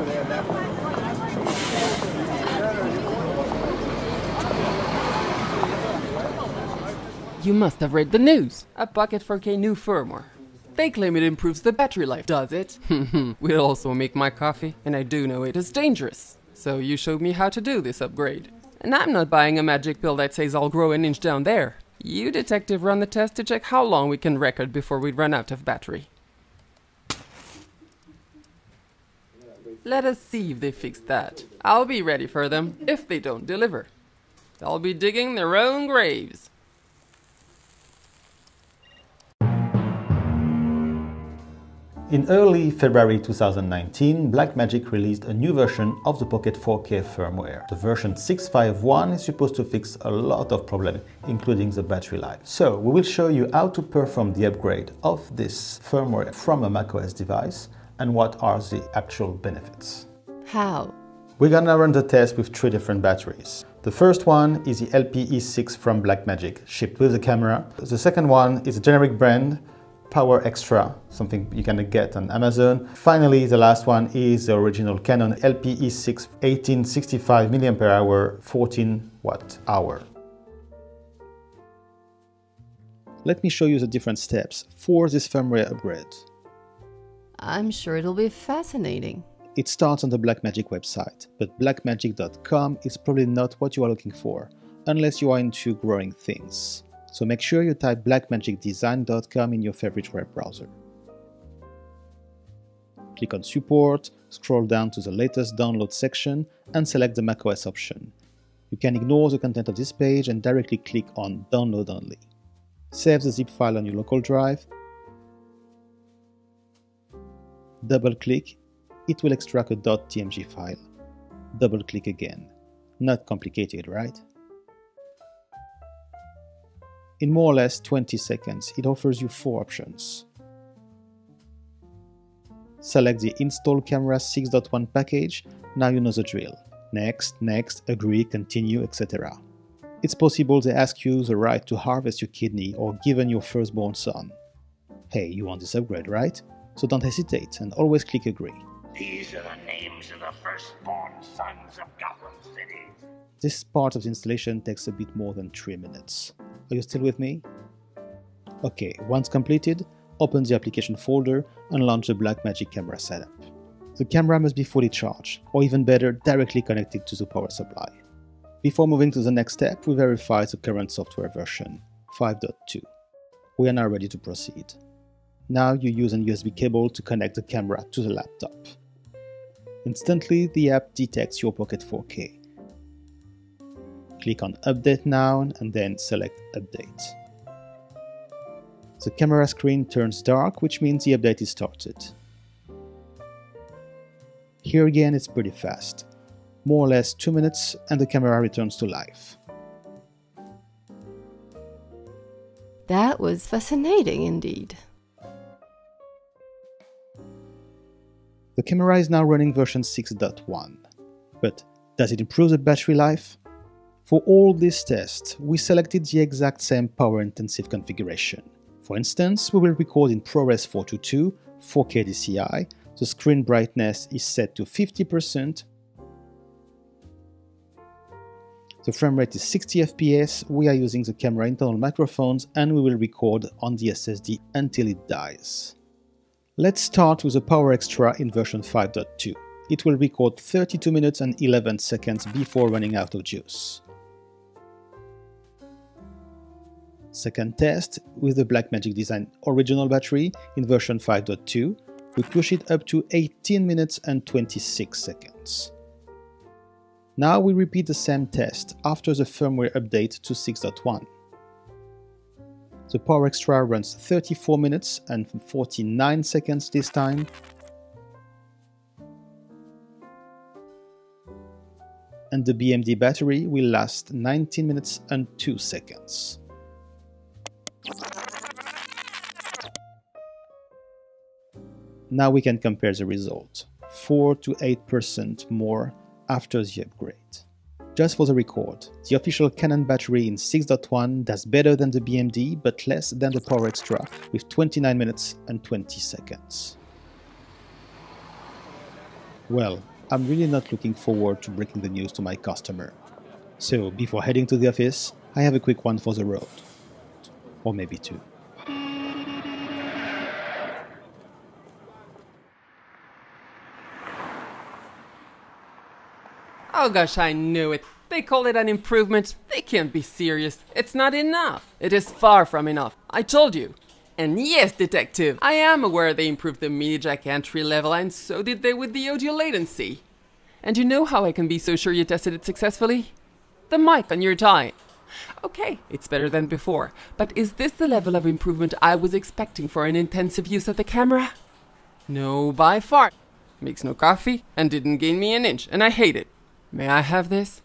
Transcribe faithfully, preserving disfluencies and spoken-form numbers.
You must have read the news. A Pocket four K new firmware. They claim it improves the battery life, does it? We'll also make my coffee, and I do know it is dangerous. So you showed me how to do this upgrade. And I'm not buying a magic pill that says I'll grow an inch down there. You deteQtiv run the test to check how long we can record before we run out of battery. Let us see if they fix that. I'll be ready for them if they don't deliver. They'll be digging their own graves. In early February two thousand nineteen, Blackmagic released a new version of the Pocket four K firmware. The version six point five one is supposed to fix a lot of problems, including the battery life. So we will show you how to perform the upgrade of this firmware from a macOS device and what are the actual benefits. How? We're gonna run the test with three different batteries. The first one is the L P E six from Blackmagic, shipped with the camera. The second one is a generic brand, PowerExtra, something you can get on Amazon. Finally, the last one is the original Canon L P E six eighteen sixty-five milliamp hour, fourteen watt hour. Let me show you the different steps for this firmware upgrade. I'm sure it'll be fascinating. It starts on the Blackmagic website, but blackmagic dot com is probably not what you are looking for, unless you are into growing things. So make sure you type blackmagic design dot com in your favorite web browser. Click on Support, scroll down to the latest download section and select the macOS option. You can ignore the content of this page and directly click on Download Only. Save the zip file on your local drive. Double-click, it will extract a .tmg file. Double-click again. Not complicated, right? In more or less twenty seconds, it offers you four options. Select the Install Camera six point one package, now you know the drill. Next, next, agree, continue, et cetera. It's possible they ask you the right to harvest your kidney or given your firstborn son. Hey, you want this upgrade, right? So don't hesitate and always click agree. These are the names of the firstborn sons of Gotham City. This part of the installation takes a bit more than three minutes. Are you still with me? Okay, once completed, open the application folder and launch the Blackmagic camera setup. The camera must be fully charged, or even better, directly connected to the power supply. Before moving to the next step, we verify the current software version, five point two. We are now ready to proceed. Now you use an U S B cable to connect the camera to the laptop. Instantly, the app detects your Pocket four K. Click on Update Now and then select Update. The camera screen turns dark, which means the update is started. Here again it's pretty fast. More or less two minutes and the camera returns to life. That was fascinating indeed. The camera is now running version six point one. But does it improve the battery life? For all these tests, we selected the exact same power-intensive configuration. For instance, we will record in ProRes four twenty-two, four K D C I, the screen brightness is set to fifty percent, the frame rate is sixty F P S, we are using the camera internal microphones and we will record on the S S D until it dies. Let's start with the PowerExtra in version five point two. It will record thirty-two minutes and eleven seconds before running out of juice. Second test, with the Blackmagic Design original battery in version five point two, we push it up to eighteen minutes and twenty-six seconds. Now we repeat the same test after the firmware update to six point one. The PowerExtra runs thirty-four minutes and forty-nine seconds this time. And the B M D battery will last nineteen minutes and two seconds. Now we can compare the result, four to eight percent more after the upgrade. Just for the record, the official Canon battery in six point one does better than the B M D but less than the PowerExtra with twenty-nine minutes and twenty seconds. Well, I'm really not looking forward to breaking the news to my customer. So, before heading to the office, I have a quick one for the road. Or maybe two. Oh gosh, I knew it. They call it an improvement. They can't be serious. It's not enough. It is far from enough. I told you. And yes, deteQtiv, I am aware they improved the mini jack entry level, and so did they with the audio latency. And you know how I can be so sure you tested it successfully? The mic on your tie. Okay, it's better than before, but is this the level of improvement I was expecting for an intensive use of the camera? No, by far. Makes no coffee, and didn't gain me an inch, and I hate it. May I have this?